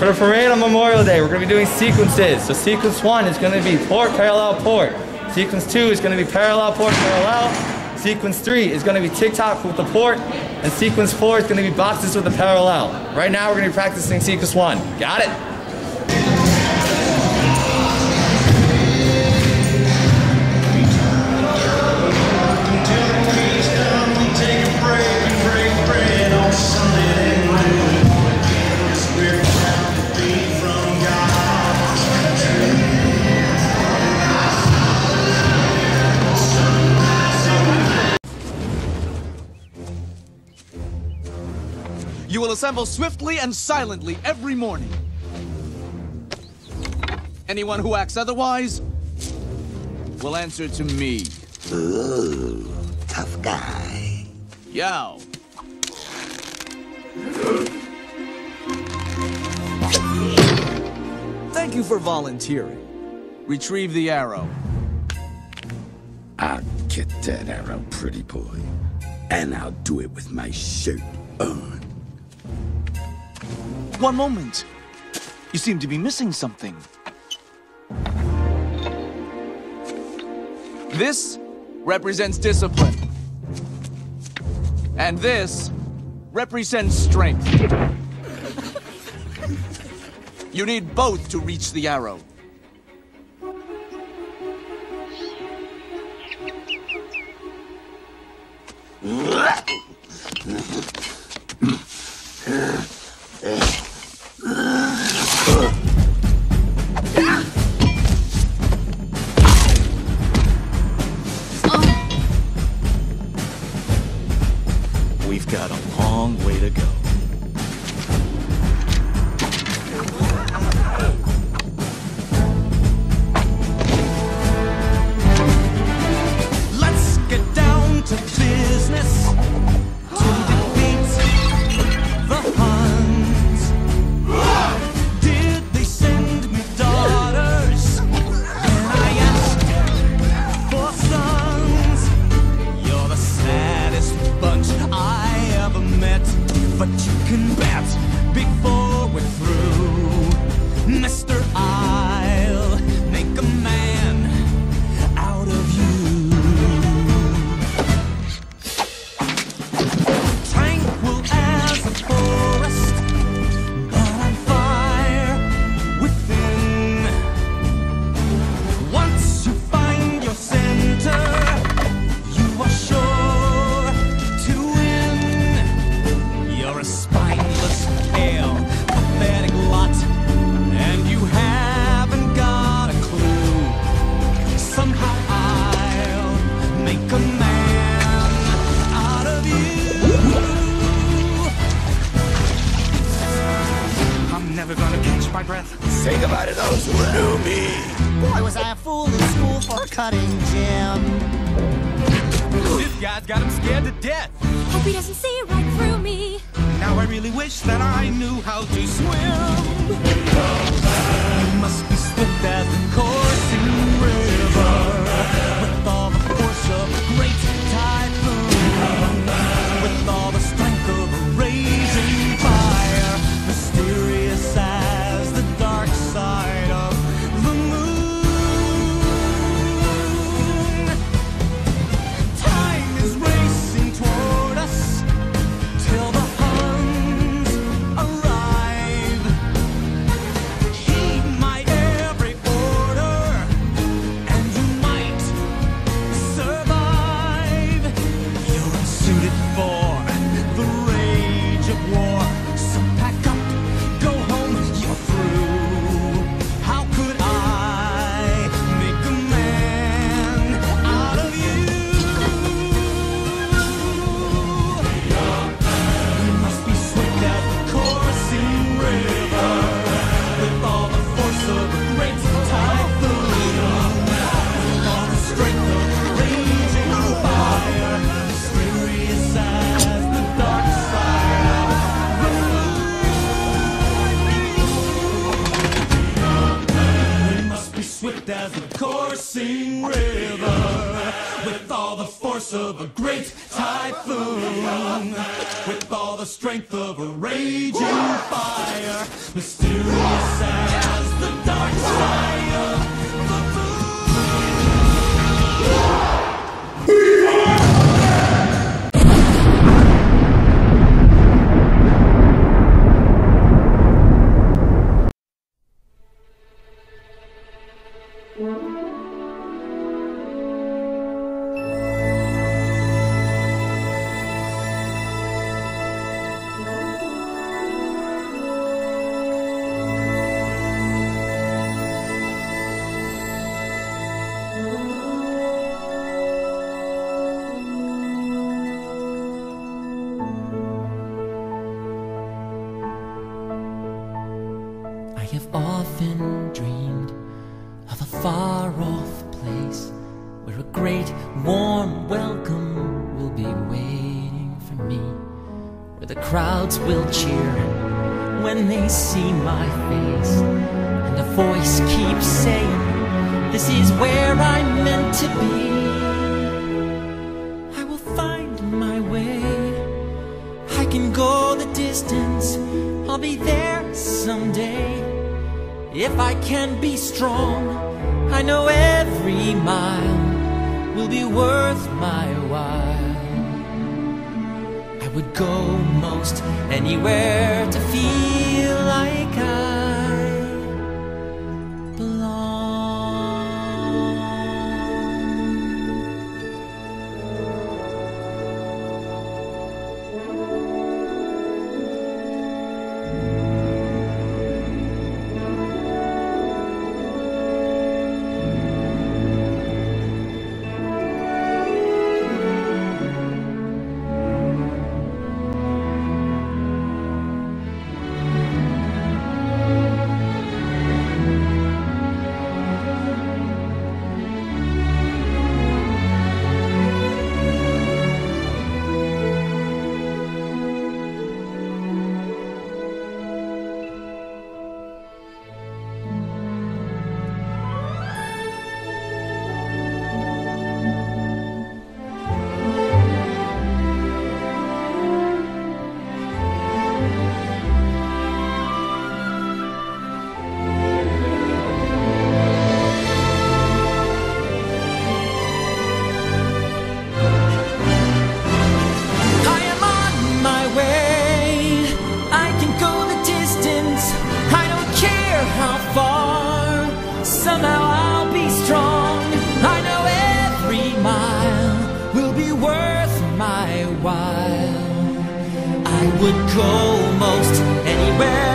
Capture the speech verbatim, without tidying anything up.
For the parade on Memorial Day, we're going to be doing sequences. So sequence one is going to be port, parallel, port. Sequence two is going to be parallel, port, parallel. Sequence three is going to be tick-tock with the port. And sequence four is going to be boxes with the parallel. Right now we're going to be practicing sequence one. Got it? You will assemble swiftly and silently every morning. Anyone who acts otherwise will answer to me. Ooh, tough guy. Yao. Thank you for volunteering. Retrieve the arrow. I'll get that arrow, pretty boy. And I'll do it with my shirt on. One moment. You seem to be missing something. This represents discipline. And this represents strength. You need both to reach the arrow. We've got a long way to go. Let's get down to business to defeat the Huns. Did they send me daughters when I asked for sons? You're the saddest bunch I ever met, but you can bet before we're through, Mister I'll make a man out of you. Tranquil as a forest, but on fire within. Once you find your center, you are sure to win. You're a spineless, pale, pathetic lot, and you haven't got a clue. Somehow I'll make a man out of you. I'm never gonna catch my breath. Say goodbye to those who knew me. Boy, was I a fool in school for cutting Jim. This guy's got him scared to death. Hope he doesn't see right through me. Now I really wish that I knew how to swim. You must be swift as the coursing river, with all the force of a great typhoon, with all the strength of a raging fire, mysterious as the dark side of the moon. Time is racing toward us till the Huns arrive. Heed my every order. force of a great typhoon, with all the strength of a raging fire, mysterious as the dark side of the moon. I have often dreamed of a far-off place where a great warm welcome will be waiting for me, where the crowds will cheer when they see my face, and a voice keeps saying, this is where I'm meant to be. I will find my way, I can go the distance, I'll be there someday. If I can be strong, I know every mile will be worth my while. I would go most anywhere to feel like I belong. Somehow I'll be strong. I know every mile will be worth my while. I would go most anywhere